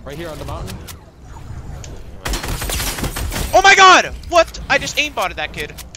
Right here on the mountain. Oh my god! What? I just aimbotted that kid.